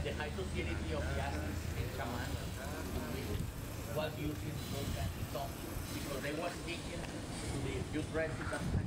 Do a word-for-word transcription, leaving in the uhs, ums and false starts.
Like the high society of the Aztecs and shamans was using those kind of stuff because they were sticking to the youth residents